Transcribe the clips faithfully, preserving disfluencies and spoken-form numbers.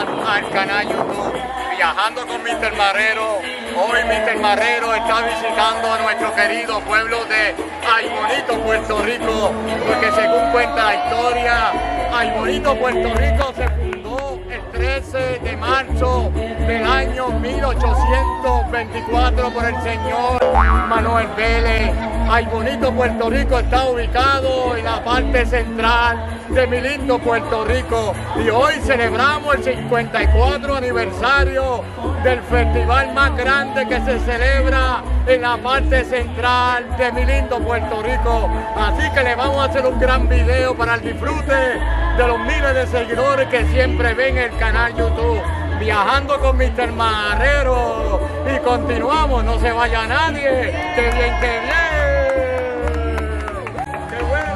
suscriban al canal YouTube Viajando con míster Marrero. Hoy míster Marrero está visitando a nuestro querido pueblo de Ay Bonito, Puerto Rico, porque según cuenta la historia, Ay Bonito, Puerto Rico se fundó el trece de marzo del año mil ochocientos veinticuatro por el señor Manuel Vélez. Ay Bonito, Puerto Rico está ubicado en la parte central de mi lindo Puerto Rico y hoy celebramos el cincuenta y cuatro aniversario del festival más grande que se celebra en la parte central de mi lindo Puerto Rico. Así que le vamos a hacer un gran video para el disfrute de los miles de seguidores que siempre ven el canal YouTube Viajando con míster Marrero. Y continuamos, no se vaya nadie. ¡Qué bien, qué bien! ¡Qué bueno!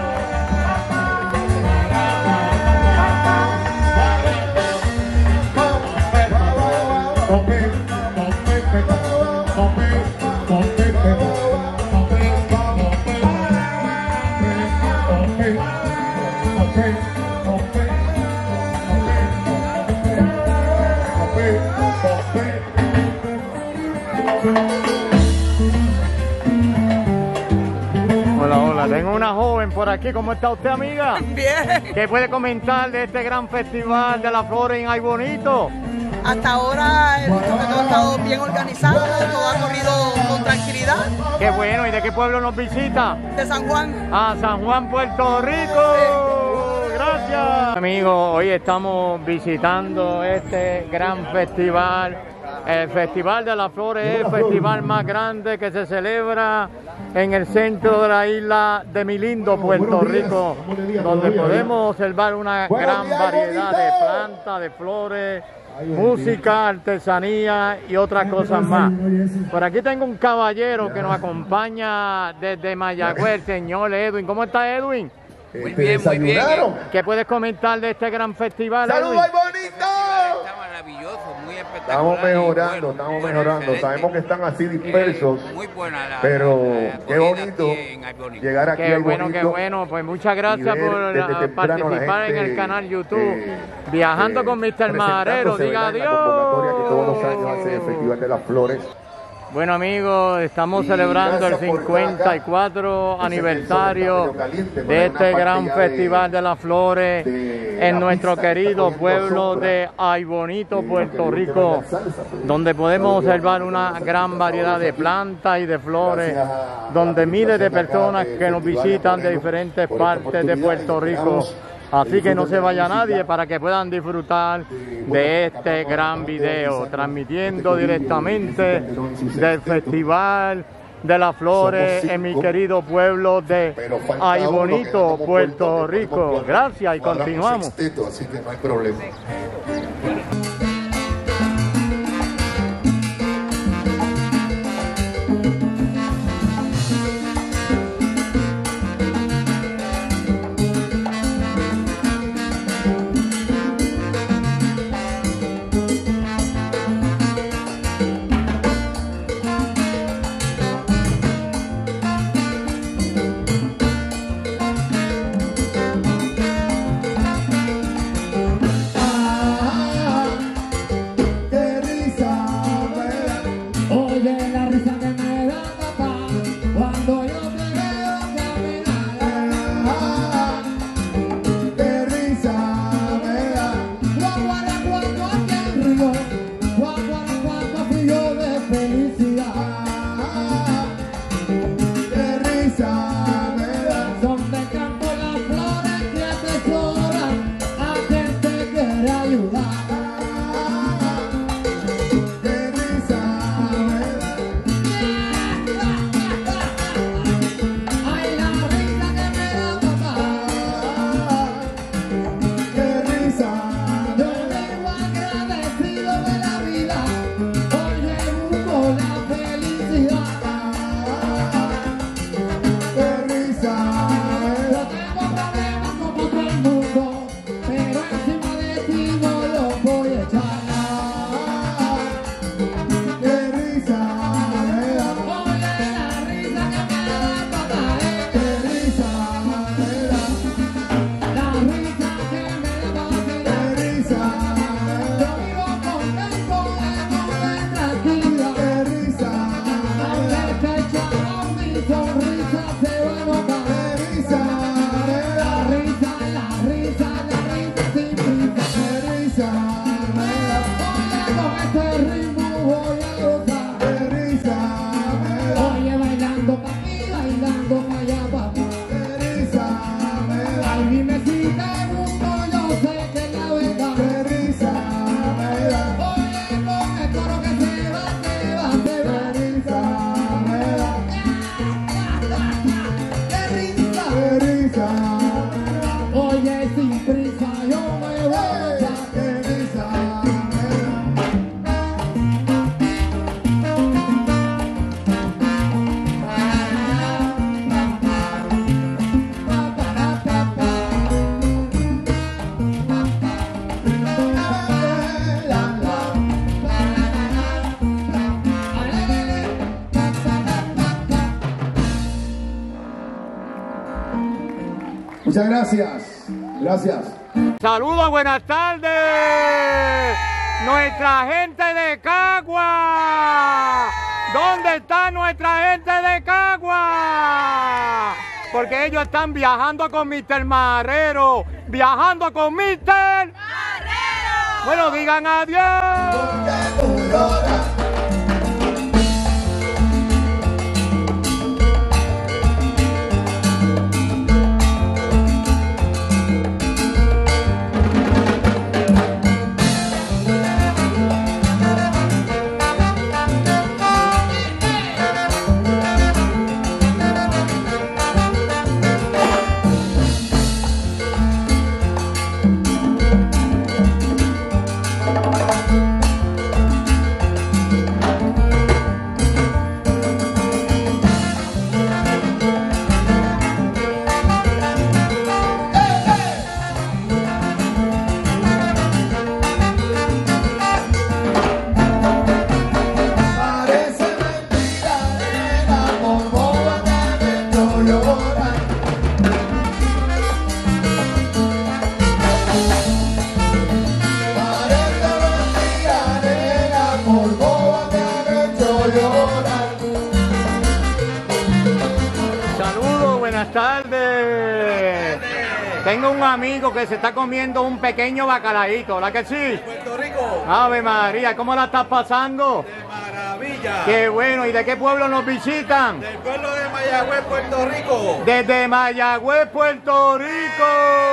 Hola, hola, tengo una joven por aquí. ¿Cómo está usted, amiga? Bien. ¿Qué puede comentar de este gran festival de la flora en Ay Bonito? Hasta ahora he visto que todo ha estado bien organizado, todo ha corrido con tranquilidad. Qué bueno, ¿y de qué pueblo nos visita? De San Juan. Ah, San Juan, Puerto Rico. Gracias. Amigos, hoy estamos visitando este gran festival. El Festival de la Flores es el festival más grande que se celebra en el centro de la isla de mi lindo Puerto Rico, donde podemos observar una gran variedad de plantas, de flores, música, artesanía y otras cosas más. Por aquí tengo un caballero que nos acompaña desde Mayagüez, el señor Edwin. ¿Cómo está, Edwin? Muy bien, muy bien. ¿Qué puedes comentar de este gran festival, ¡Saludos, Ay Bonito! Está maravilloso, muy espectacular. Estamos mejorando, bueno, estamos bueno, mejorando. excelente. Sabemos que están así dispersos, Eh, muy buena la, pero la- la qué acogida bonito aquí en Ay Bonito. llegar aquí Qué a bueno, Bonito. qué bueno. Pues muchas gracias y ver por desde uh, temprano la participar en gente, el canal YouTube eh, Viajando eh, con míster Marrero. presentándose, Diga ¿verdad? En la convocatoria que todos los años adiós. hace el Festival de las Flores. Bueno, amigos, estamos Y celebrando el gracias por estar cincuenta y cuatro acá. aniversario Entonces, el sol está medio caliente, de pero hay este una gran parte ya de- festival de las flores de en la nuestro pista que está querido cogiendo pueblo sombra. de Ay Bonito, Eh, Puerto lo que le gusta Rico, bailar salsa, pues. donde podemos Saludos, observar saludos, una saludos, gran saludos, variedad de aquí. plantas y de flores, Gracias a donde la miles de administración de acá personas del que nos Festival visitan de Moreno diferentes por esta partes de oportunidad Puerto y Rico. esperamos Así que no se vaya disfruten de la nadie visita. para que puedan disfrutar de este gran video, transmitiendo directamente del Festival de las Flores en mi querido pueblo de Ay Bonito, Puerto Rico. Gracias y continuamos. Así que no hay problema. Muchas gracias. Gracias. Saludos, buenas tardes. Nuestra gente de Cagua. ¿Dónde está nuestra gente de Cagua? Porque ellos están viajando con mister Marrero. Viajando con mister Marrero. Bueno, digan adiós. Buenas tardes. Tengo un amigo que se está comiendo un pequeño bacalaíto, ¿verdad que sí? Puerto Rico. Ave María, ¿cómo la estás pasando? De maravilla. Qué bueno, ¿y de qué pueblo nos visitan? Del pueblo de Mayagüez, Puerto Rico. Desde Mayagüez, Puerto Rico.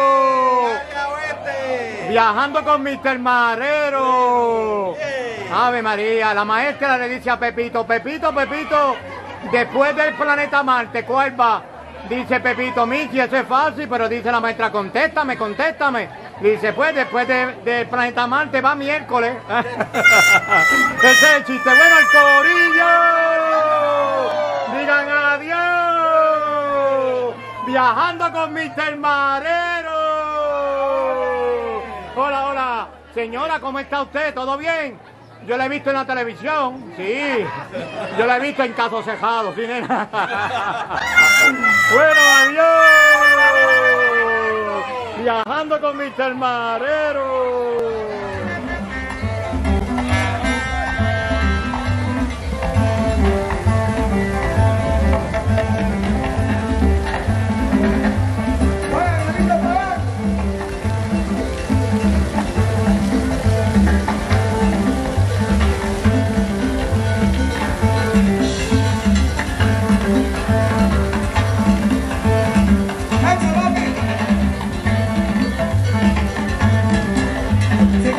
Oeste. Viajando con mister Marrero. Yay. Ave María, la maestra le dice a Pepito, Pepito, Pepito, después del planeta Marte, ¿cuál va? Dice Pepito, Michi, eso es fácil, pero dice la maestra, contéstame, contéstame. Dice, pues después del de planeta Marte va miércoles. Ese es el chiste. Bueno, el corillo. Digan adiós. Viajando con mister Marrero. Hola, hola. Señora, ¿cómo está usted? ¿Todo bien? Yo la he visto en la televisión, sí. Yo la he visto en Caso Cejado, sí, nena. Bueno, adiós. Viajando con mister Marrero. Sí.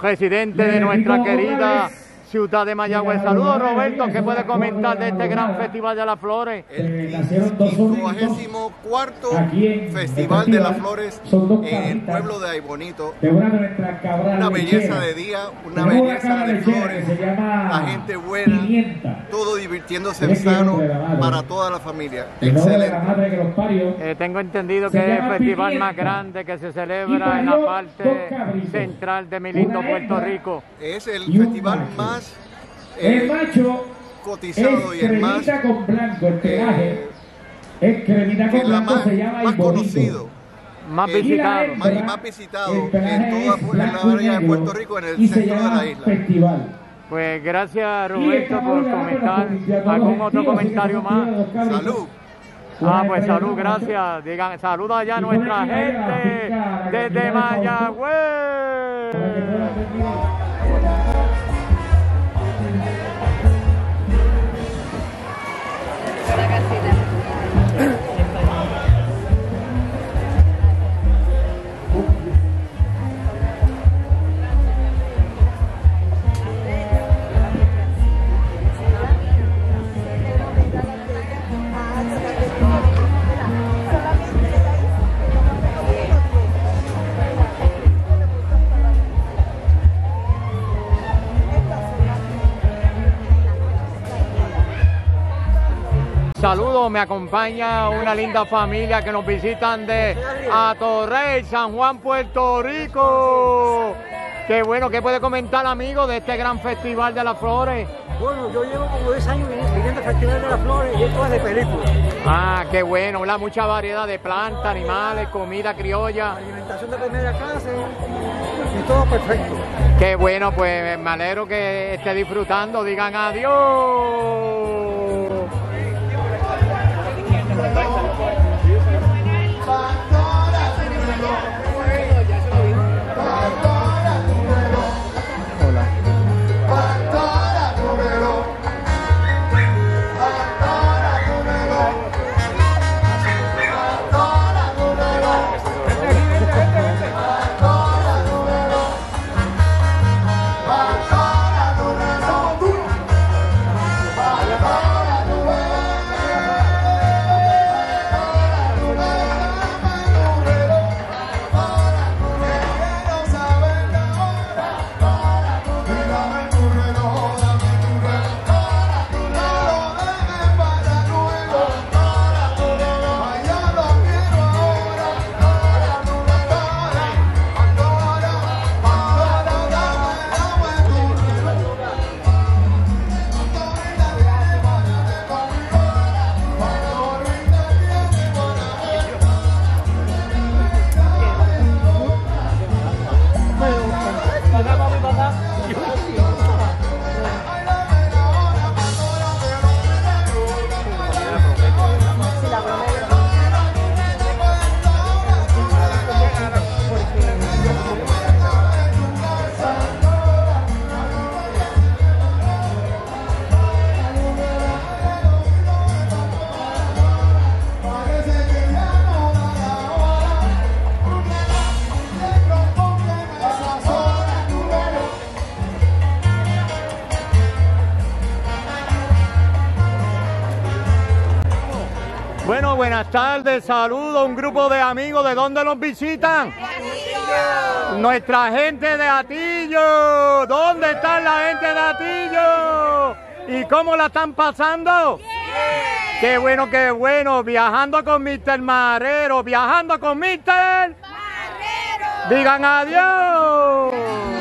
residente de nuestra querida ciudad de Mayagüez. Saludos, Roberto, ¿qué puede comentar de este gran Festival de las Flores? El quincuagésimo cuarto Festival de las Flores en el pueblo de Aybonito. Una belleza de día, una belleza de flores, la gente buena, todo divirtiéndose sano para toda la familia. Excelente. Eh, tengo entendido que es el festival más grande que se celebra en la parte central de mi lindo Puerto Rico. Es el festival más Eh, el macho cotizado es y el más cremita con blanco, el pelaje es cremita con blanco, más, se llama más conocido, más eh, visitado, más, y más visitado en toda la área de Puerto Rico, en el centro de la isla. Festival. Pues gracias, Roberto, por comentar. ¿Algún otro comentario más? Salud. Ah, pues salud, gracias. Digan, saluda allá a nuestra gente desde Mayagüez. Saludos, me acompaña una linda familia que nos visitan de Atorrey, San Juan, Puerto Rico. Qué bueno, ¿qué puede comentar, amigo, de este gran Festival de las Flores? Bueno, yo llevo como diez años viniendo al Festival de las Flores y esto es de película. Ah, qué bueno, ¿verdad? Mucha variedad de plantas, animales, comida criolla. Alimentación de primera clase y todo perfecto. Qué bueno, pues me alegro que esté disfrutando. Digan adiós. Bueno, buenas tardes, saludos a un grupo de amigos. ¿De dónde los visitan? ¡De Atillo! Nuestra gente de Atillo. ¿Dónde está la gente de Atillo? ¿Y cómo la están pasando? ¡Bien! ¡Qué bueno, qué bueno! Viajando con mister Marrero, viajando con mister Marrero. Digan adiós.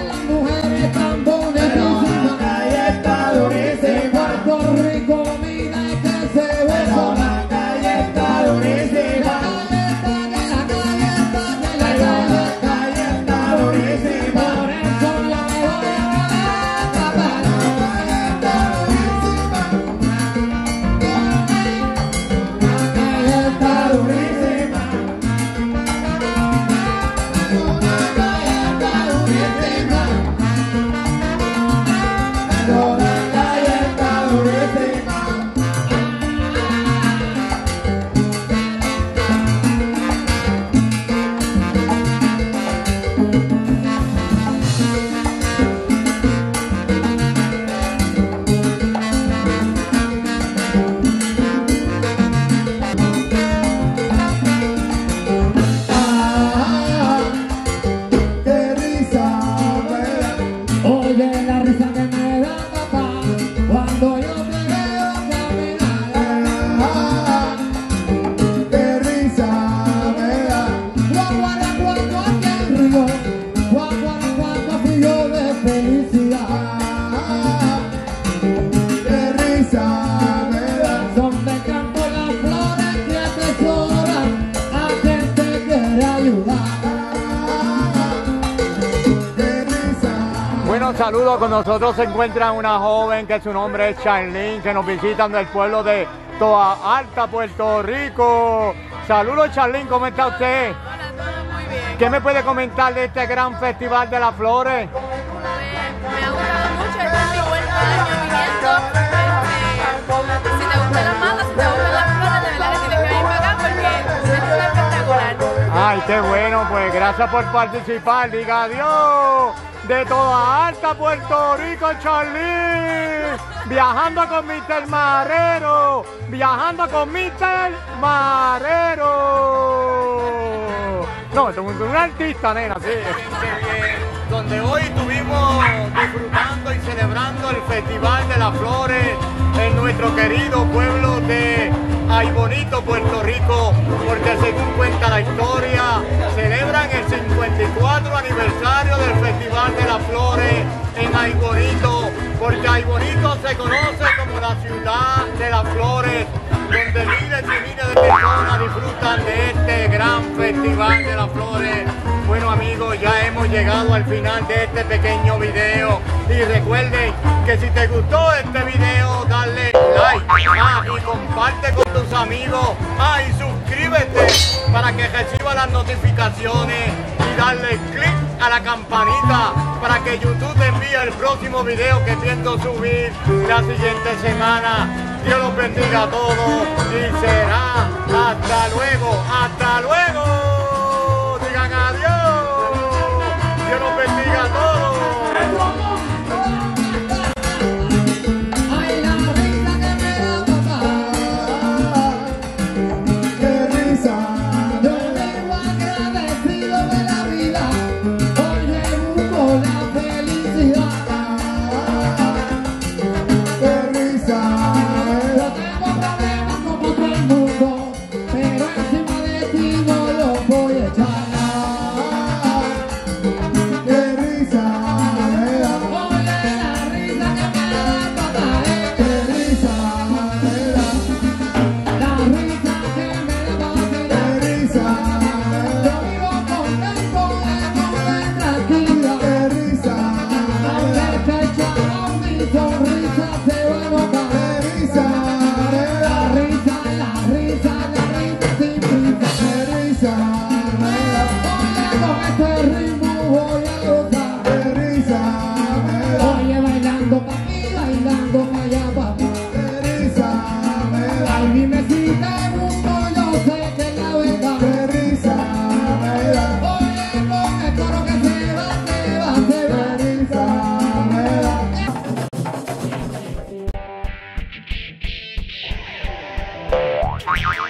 Mujeres tan bonitas, la calle está durísima, Puerto Rico, mira que se ve. La calle está durísima, la calle está, la calle está durísima, por eso la voy a dar, papá. La calle está durísima, la calle está durísima. saludo. Con nosotros se encuentra una joven que su nombre es Charlene, que nos visitan del pueblo de Toa Alta, Puerto Rico. Saludos, Charlene, ¿cómo está usted? Hola, todo muy bien. ¿Qué me puede comentar de este gran festival de las flores? Pues, me ha gustado mucho, este es mi cuarto año viniendo. Este, si te gustan las matas, si te gustan las flores, de verdad que tienes que venir para acá porque esto es espectacular. Ay, qué bueno, pues gracias por participar. Diga adiós. De Toa Alta, Puerto Rico, Charlene. Viajando con mister Marrero. Viajando con mister Marrero. No, es un, un artista, nena, sí. Donde hoy estuvimos disfrutando y celebrando el Festival de las Flores en nuestro querido pueblo de Ay Bonito, Puerto Rico, porque según cuenta la historia, celebran el cincuenta y cuatro aniversario del Festival de las Flores en Ay Bonito, porque Ay Bonito se conoce como la ciudad de las flores, donde miles y miles de personas disfrutan de este gran Festival de las Flores. Bueno, amigos, ya hemos llegado al final de este pequeño video y recuerden que si te gustó este video, dale like, ah, y comparte con tus amigos, ah, y suscríbete para que reciba las notificaciones y darle click a la campanita para que YouTube te envíe el próximo video que pienso subir la siguiente semana. Dios los bendiga a todos y será hasta luego, hasta luego. Digan adiós. Dios los bendiga a todos. Ay, la risa que me da papá, qué risa. Yo vengo agradecido de la vida, hoy le busco la felicidad. Qué risa. Yo tengo problemas como todo el mundo, pero encima de ti no los voy a echar. Qué risa me da. Oye, la risa que me da papá, eh. Qué risa me da. La risa que me da papá, qué risa me da. Yo vivo contento de comer tranquila. Qué risa me da. Al pecho mi sonrisa se va a notar. Qué risa me da. La risa, la risa, la risa sin prisa. Qué risa me da. Oye, con este ritmo voy a gozar. Qué risa me da. Oye, bailando pa' aquí, bailando pa' allá, papá. Qué risa me da. Ay, dime si te gusto, yo sé que es la verdad. Qué risa me da. Oye, con el coro que se va, se va, se va. Qué risa me da.